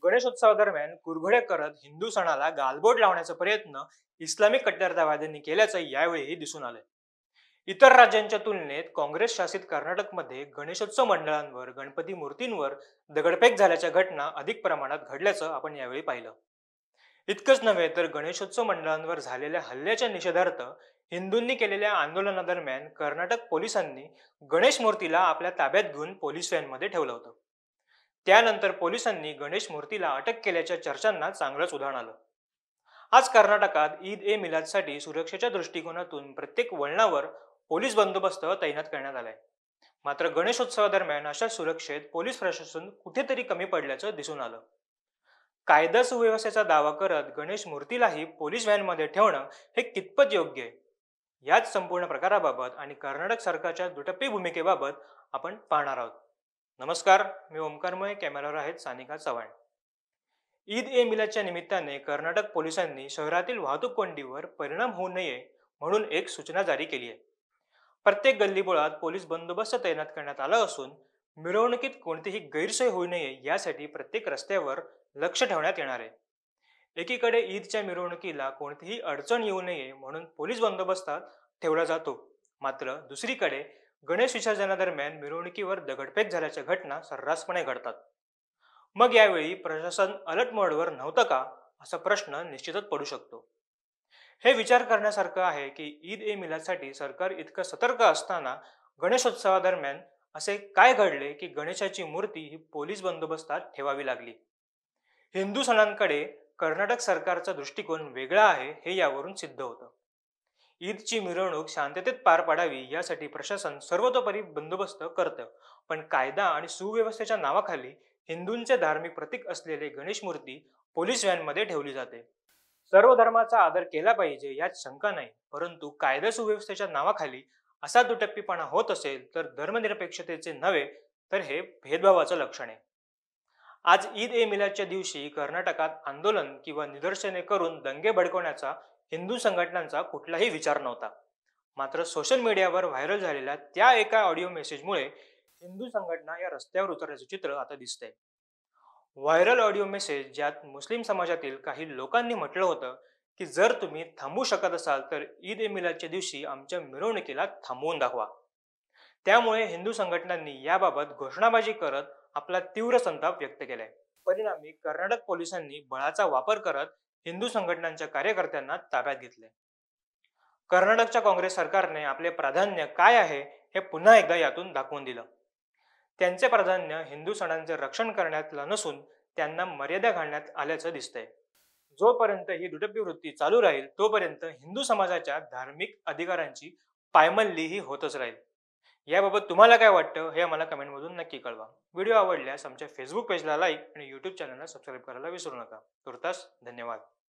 गणेशोत्सवादरम्यान कुरघोड्या करत हिंदू सणाला गालबोट लावण्याचा प्रयत्न इस्लामिक कट्टरतावाद्यांनी केल्याचं यावेळी दिसून आलंय. इतर राज्यांच्या तुलनेत काँग्रेस शासित कर्नाटकमध्ये गणेशोत्सव मंडळांवर गणपती मूर्तींवर दगडफेक झाल्याच्या घटना अधिक प्रमाणात घडल्याचं आपण यावेळी पाहिलं. इतकंच नव्हे तर गणेशोत्सव मंडळांवर झालेल्या हल्ल्याच्या निषेधार्थ हिंदूंनी केलेल्या आंदोलनादरम्यान कर्नाटक पोलिसांनी गणेश मूर्तीला आपल्या ताब्यात घेऊन पोलीस व्हॅनमध्ये ठेवलं होतं. त्यानंतर पोलिसांनी गणेश मूर्तीला अटक केल्याच्या चर्चांना चांगलंच उधाण आलं. आज कर्नाटकात ईद ए मिलादसाठी सुरक्षेच्या दृष्टिकोनातून प्रत्येक वळणावर पोलीस बंदोबस्त तैनात करण्यात आलाय. मात्र गणेशोत्सवादरम्यान अशा सुरक्षेत पोलीस प्रशासन कुठेतरी कमी पडल्याचं दिसून आलं. कायदा सुव्यवस्थेचा दावा करत गणेश मूर्तीलाही पोलीस व्हॅनमध्ये ठेवणं हे कितपत योग्य आहे, याच संपूर्ण प्रकाराबाबत आणि कर्नाटक सरकारच्या दुटप्पी भूमिकेबाबत आपण पाहणार आहोत. नमस्कार, मी ओमकारमय, कॅमेरावर आहेत सानिका चव्हाण. ईद ए मिलादच्या निमित्ताने कर्नाटक पोलिसांनी शहरातील वाहतूक कोंडीवर परिणाम होऊ नये म्हणून एक सूचना जारी केली आहे. प्रत्येक गल्लीबोळात पोलीस बंदोबस्त तैनात करण्यात आला असून मिरवणुकीत कोणतीही गैरसोय होऊ नये यासाठी प्रत्येक रस्त्यावर लक्ष ठेवण्यात येणार आहे. एकीकडे ईदच्या मिरवणुकीला कोणतीही अडचण येऊ नये म्हणून पोलीस बंदोबस्तात ठेवला जातो, मात्र दुसरीकडे गणेश विसर्जनादरम्यान मिरवणुकीवर दगडफेक झाल्याच्या घटना सर्रासपणे घडतात. मग यावेळी प्रशासन अलर्ट मोडवर नव्हतं का, असा प्रश्न निश्चितच पडू शकतो. हे विचार करण्यासारखं आहे की ईद ए मिलादसाठी सरकार इतकं सतर्क असताना गणेशोत्सवादरम्यान असे काय घडले की गणेशाची मूर्ती ही पोलीस बंदोबस्तात ठेवावी लागली. हिंदू सणांकडे कर्नाटक सरकारचा दृष्टिकोन वेगळा आहे हे यावरून सिद्ध होतं. ईदची मिरवणूक शांततेत पार पाडावी यासाठी प्रशासन सर्वतोपरी बंदोबस्त करतं, पण कायदा आणि सुव्यवस्थेच्या नावाखाली हिंदूंचे धार्मिक प्रतीक असलेले गणेश मूर्ती पोलीस व्हॅनमध्ये ठेवली जाते. सर्व धर्माचा आदर केला पाहिजे यात शंका नाही, परंतु कायदा सुव्यवस्थेच्या नावाखाली असा दुटप्पीपणा होत असेल तर धर्मनिरपेक्षतेचे नव्हे तर हे भेदभावाचं लक्षण आहे. आज ईद ए मिलादच्या दिवशी कर्नाटकात आंदोलन किंवा निदर्शने करून दंगे भडकवण्याचा हिंदू संघटनांचा कुठलाही विचार नव्हता. मात्र सोशल मीडियावर व्हायरल झालेल्या त्या एका ऑडिओ मेसेजमुळे हिंदू संघटना या रस्त्यावर उतरल्याचे चित्र आता दिसतंय. व्हायरल ऑडिओ मेसेज ज्यात मुस्लिम समाजातील काही लोकांनी म्हटलं होतं की जर तुम्ही थांबू शकत असाल तर ईद ए मिलादच्या दिवशी आमच्या मिरवणुकीला थांबवून दाखवा. त्यामुळे हिंदू संघटनांनी याबाबत घोषणाबाजी करत आपला तीव्र संताप व्यक्त केलाय. परिणामी कर्नाटक पोलिसांनी बळाचा वापर करत हिंदू संघटनांच्या कार्यकर्त्यांना ताब्यात घेतले. कर्नाटकच्या काँग्रेस सरकारने आपले प्राधान्य काय आहे हे पुन्हा एकदा यातून दाखवून दिलं. त्यांचे प्राधान्य हिंदू सणांचे रक्षण करण्यातलं नसून त्यांना मर्यादा घालण्यात आल्याचं दिसतंय. जोपर्यंत ही दुटप्पी वृत्ती चालू राहील तोपर्यंत हिंदू समाजाच्या धार्मिक अधिकारांची पायमल्ली ही होतच राहील. याबाबत तुम्हाला काय वाटतं हे आम्हाला कमेंटमधून नक्की कळवा. व्हिडिओ आवडल्यास आमच्या फेसबुक पेजला लाईक आणि यूट्यूब चॅनलला सबस्क्राईब करायला विसरू नका. तुर्तास धन्यवाद.